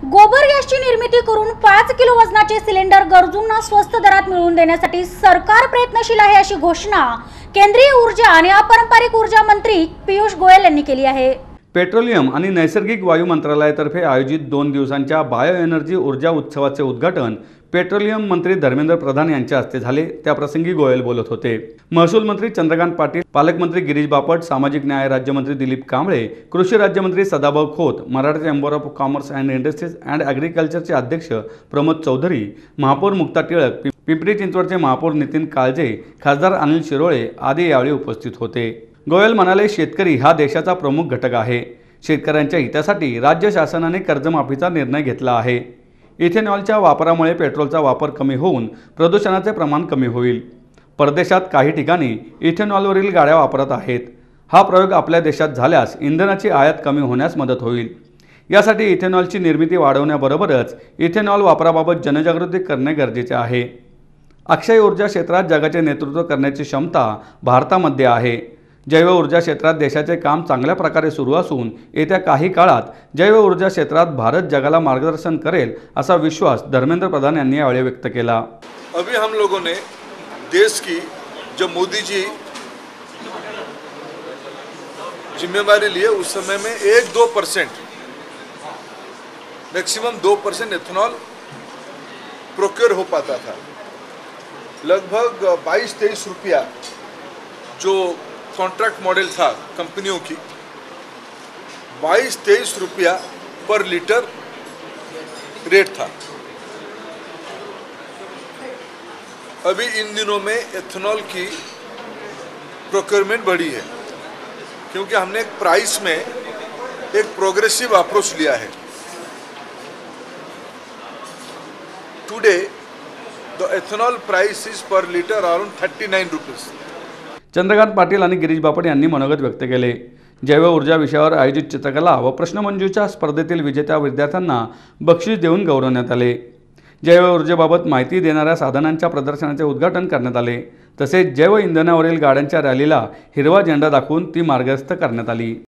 गोबर गॅसची निर्मिती करून 5 किलो वजनाचे सिलेंडर गरजूंना स्वस्त दरात मिळवून देण्यासाठी सरकार प्रयत्नशील आहे, अशी घोषणा केंद्रीय ऊर्जा आणि अपारंपरिक ऊर्जा मंत्री पीयूष गोयल यांनी केली आहे। पेट्रोलियम आणि नैसर्गिक वायू मंत्रालयातर्फे आयोजित 2 दिवसांच्या बायो एनर्जी ऊर्जा उत्सवाचे उद्घाटन पेट्रोलियम मंत्री धर्मेंद्र प्रधान यांच्या हस्ते झाले। त्याप्रसंगी गोयल बोलत होते। महसूल मंत्री चंद्रकांत पाटील, पालकमंत्री गिरीश बापट, सामाजिक न्याय राज्यमंत्री दिलीप कांबळे, कृषी राज्यमंत्री Sadabhau Khot, Maratha chamber of commerce and industries and ॲग्रिकल्चरचे अध्यक्ष प्रमोद चौधरी, महापौर मुक्ता टिळक, पिंपरी चिंचवडचे महापौर नितीन काळजे, खासदार अनिल शिरोळे आदी यावेळी उपस्थित होते। गोयल म्हणाले, शेतकरी हा देशाचा प्रमुख घटक आहे। शेतकऱ्यांच्या हितासाठी राज्य शासनाने कर्जमाफीचा निर्णय घेतला आहे। इथेनॉलच्या वापरामुळे पेट्रोलचा वापर कमी होऊन प्रदूषणाचे प्रमाण कमी होईल। परदेशात काही ठिकाणी इथेनॉलवरील गाड्या वापरत आहेत। हा प्रयोग आपल्या देशात झाल्यास इंधनाची आयात कमी होण्यास मदत होईल। यासाठी इथेनॉलची निर्मिती वाढवण्याबरोबरच इथेनॉल वापराबाबत जनजागृती करणे गरजेचे आहे। अक्षय ऊर्जा क्षेत्रात जगाचे नेतृत्व करण्याची क्षमता भारतामध्ये आहे। जैव ऊर्जा क्षेत्रात देशाचे काम चांगल्या प्रकारे सुरू असून येत्या काही काळात जैव ऊर्जा क्षेत्रात भारत जगाला मार्गदर्शन करेल असा विश्वास धर्मेंद्र प्रधान यांनी यावेळी व्यक्त केला। अभी हम लोगों ने देश की जब मोदी जी जिम्मेदारी लिए उस समय में 1-2% मैक्सिमम 2% एथेनॉल प्रोक्योर हो पाता था। लगभग 22-23 रुपया जो कॉन्ट्रैक्ट मॉडल था कंपनियों की, 22-23 रुपया पर लीटर रेट था। अभी इन दिनों में एथेनॉल की प्रोक्योरमेंट बढ़ी है, क्योंकि हमने एक प्राइस में एक प्रोग्रेसिव अप्रोच लिया है। Today the ethanol price is per litre around 39 rupees. Chandrakant Patil आणि गिरीश बापट यांनी मनोगत व्यक्त केले। जैव ऊर्जा विषयावर आयोजित चित्रकला व प्रश्नमंजुषा स्पर्धेतील विजेत्या विद्यार्थ्यांना बक्षीस देऊन गौरवण्यात आले। जैव ऊर्जेबाबत माहिती देणाऱ्या साधनांच्या प्रदर्शनाचे उद्घाटन करण्यात आले। तसेच जैव इंधनावरील गाड्यांच्या रॅलीला हिरवा झेंडा दाखवून ती मार्गस्थ करण्यात आली।